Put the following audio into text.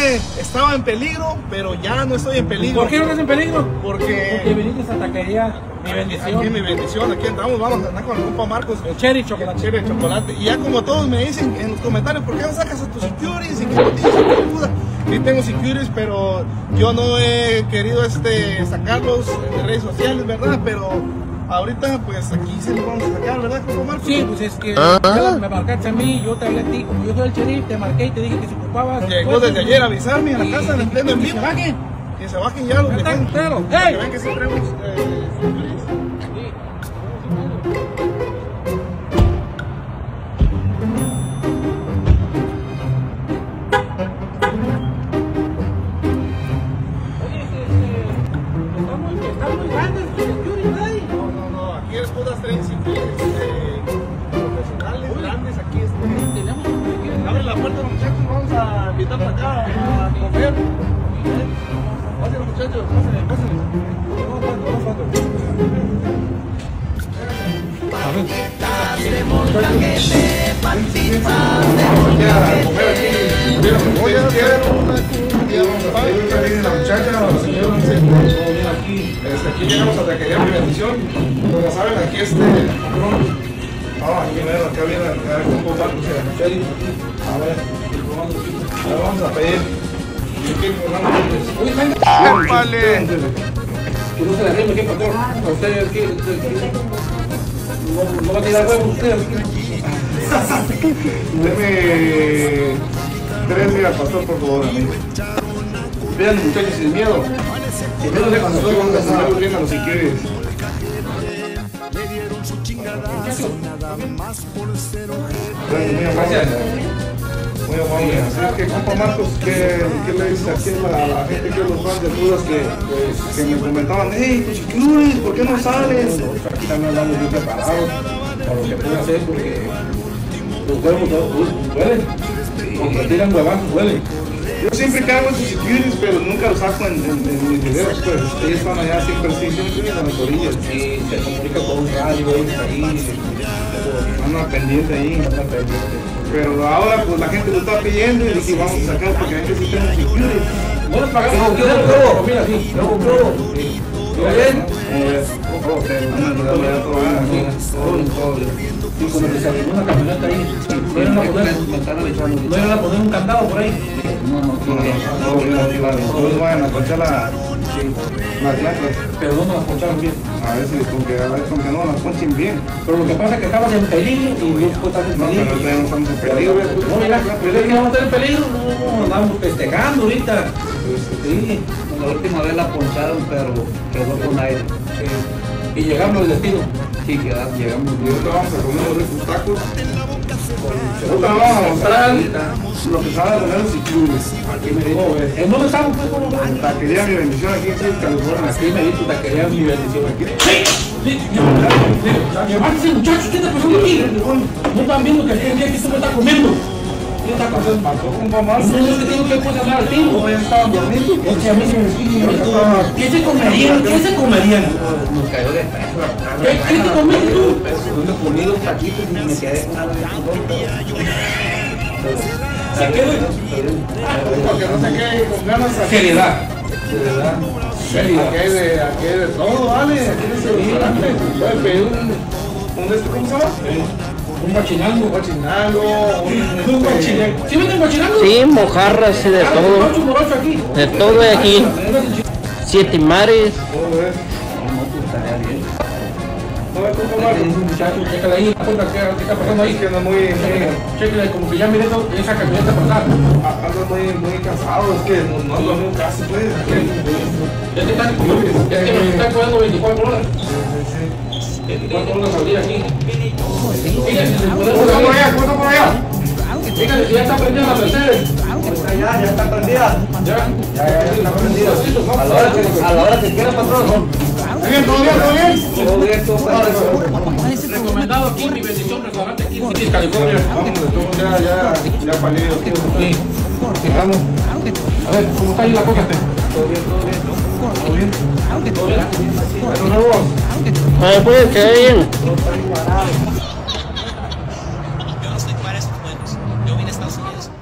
que estaba en peligro, pero ya no estoy en peligro. ¿Por qué no estás en peligro? Porque viniste a Taquería Mi Bendición. Aquí Mi Bendición, aquí entramos, vamos a andar con el compa Marcos. El cherry chocolate. Cherry chocolate. Y ya como todos me dicen en los comentarios, ¿por qué no sacas a tus securities? Y que no tienes ayuda. Sí tengo securities, pero yo no he querido sacarlos de redes sociales, ¿verdad? Pero ahorita pues aquí se los vamos a sacar, ¿verdad, compa Marcos? Sí, pues es que ya me marcaste a mí, yo te hablé a ti, como yo soy el sheriff, te marqué y te dije que se ocupabas. Llegó desde ayer a avisarme a la casa en pleno en vivo. Que se bajen ya los de ¡Hey! que vean que siempre hemos aquí es puras profesionales, grandes, aquí abre la puerta los muchachos, vamos a invitarlos acá a comer. Pásenle muchachos, pásenle. Voy a hacer una cumbia. La muchacha, aquí llegamos a Taquería Mi Bendición. Como saben, aquí aquí viene acá con Marcos. A ver, vamos a pedir. ¡Vale! Que no se la rime, ¿qué pasó? ¿Ustedes qué? ¿No va a tirar huevos ustedes? Deme 3 días, pastor, por favor, amigo. Vean, muchachos, sin miedo. Sin miedo de cuando estoy, vamos a estar bien a los si quieres. Gracias. Muy amable. Así es que, compa Marcos, ¿qué le dices aquí a la gente que los fans de dudas que me comentaban? Hey, tus securities, ¿por qué no sales? Aquí también andamos bien preparados para lo que puede hacer, porque los huevos duelen. Cuando tiran huevazos duelen. Yo siempre cargo en sus securities, pero nunca los saco en mis videos, pues. Ellos están allá siempre en las orillas. Sí, se comunica con un radio, ahí, anda pendiente ahí. Pero ahora pues la gente lo está pidiendo y dije vamos a sacar porque hay que sí tenemos securities. No les pagamos, mira, sí, luego pruebo. ¿Todo bien? Y como que se abrió una camioneta ahí, no iban a poner un candado por ahí. No vayan a ponchar las llantas. Pero no nos las poncharon bien. A ver si con que no las ponchen bien. Pero lo que pasa es que estabas en peligro y no estás en peligro. No, pero no estamos en peligro. No, mira, ¿crees que vamos a estar en peligro? No, andamos festejando ahorita. Sí. La última vez la poncharon, pero quedó con aire. Y llegamos al destino. Sí, llegamos. Y ahorita vamos a comer unos ricos tacos. Ahorita vamos a mostrar lo que sabe poner los securities. Aquí me dijo, ¿En dónde estamos? Pues, ¿cómo? Taquería Mi Bendición aquí en California. Aquí me dijo Taquería Mi Bendición. Llévate, muchachos, ¿qué está pasando aquí? No están viendo que aquí esto me está comiendo. ¿Qué está pasando? No, es que tengo que poner al tiro. No, ya estaban dormidos. Es que a mí se me escribe. ¿Qué se comerían? ¿Qué se comerían? Nos cayó de peso. ¿Qué te comiste tú? Uno comí los taquitos y me quedé con algo de ¿Se quedó? Para que no se quede con ganas aquí. Seriedad. Aquí hay de todo, vale. Aquí en este restaurante. Puedes pedir un ¿cómo se llama? Un guachinango. Un guachinango. Un guachinango. ¿Sí venden guachinango? Sí, mojarras y de todo. Morocho aquí. De todo de aquí. 7 mares. Todo es. No, es como Muchachos, chécale ahí, ¿qué está pasando ahí? que ando muy Chécale, como que ya miré esa camioneta pasar. ando muy cansado, es que no ando en casi pues. Es que nos están cobrando 24 horas. 24 horas al día aquí. Fíjense, si podemos ¿Cómo por allá? Fíjense que ya está prendida la Mercedes. Ya está prendida. Ya está prendida. A la hora que quiera, patrón. ¿Todo bien? Todo bien, todo bien. Recomendado aquí, Mi Bendición, restaurante aquí en California. Vamos, ya palido. Sí. Vamos. A ver, ¿cómo está ahí la cosa? Todo bien. Pues que bien. Yo no soy para esos juegos. Yo vine a Estados Unidos